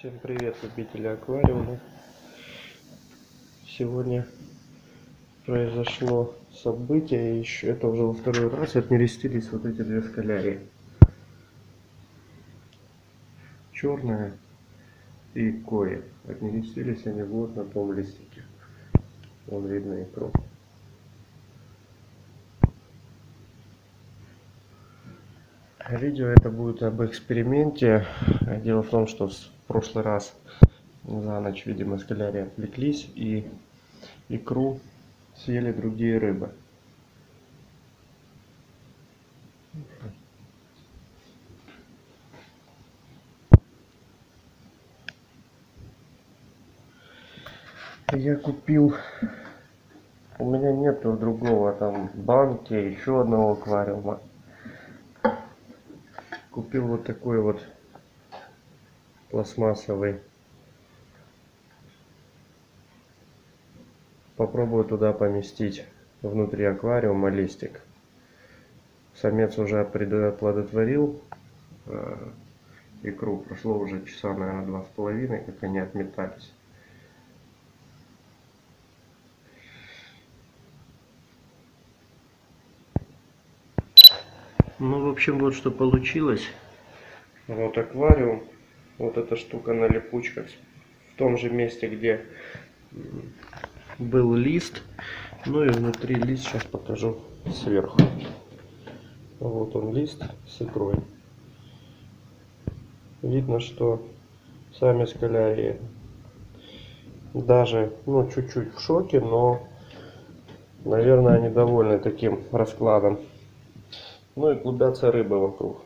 Всем привет, любители аквариума. Сегодня произошло событие, еще это уже во второй раз отнерестились вот эти две скалярии. Черная и кoi. Отнерестились они вот на том листике. Вон видно икру. Видео это будет об эксперименте. Дело в том, что в прошлый раз за ночь, видимо, скалярии отвлеклись и икру съели другие рыбы. Я купил, у меня нету другого там банки, еще одного аквариума. Купил вот такой вот пластмассовый. Попробую туда поместить внутри аквариума листик. Самец уже оплодотворил икру. Прошло уже часа, наверное, 2,5, как они отметались. Ну, в общем, вот что получилось. Вот аквариум. Вот эта штука на липучках. В том же месте, где был лист. Ну и внутри лист, сейчас покажу сверху. Вот он лист с икрой. Видно, что сами скалярии даже, ну, чуть-чуть в шоке, но, наверное, они довольны таким раскладом. Ну и клубятся рыбы вокруг.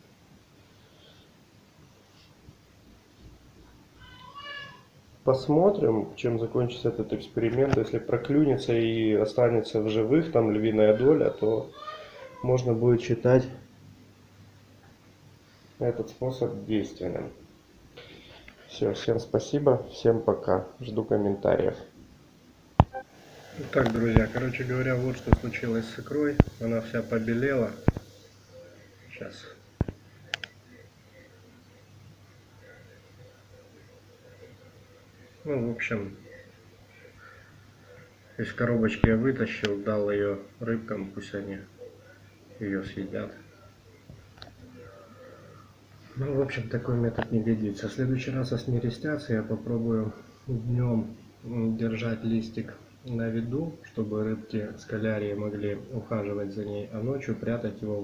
Посмотрим, чем закончится этот эксперимент. Если проклюнется и останется в живых, там львиная доля, то можно будет считать этот способ действенным. Все, всем спасибо, всем пока. Жду комментариев. Так, друзья, короче говоря, вот что случилось с икрой. Она вся побелела. Сейчас. Ну, в общем, из коробочки я вытащил, дал ее рыбкам, пусть они ее съедят. Ну, в общем, такой метод не годится. В следующий раз, если не рестятся, я попробую днем держать листик на виду, чтобы рыбки скалярии могли ухаживать за ней, а ночью прятать его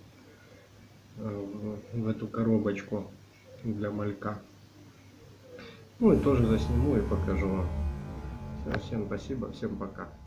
в эту коробочку для малька. Ну и тоже засниму и покажу вам. Всем спасибо, всем пока.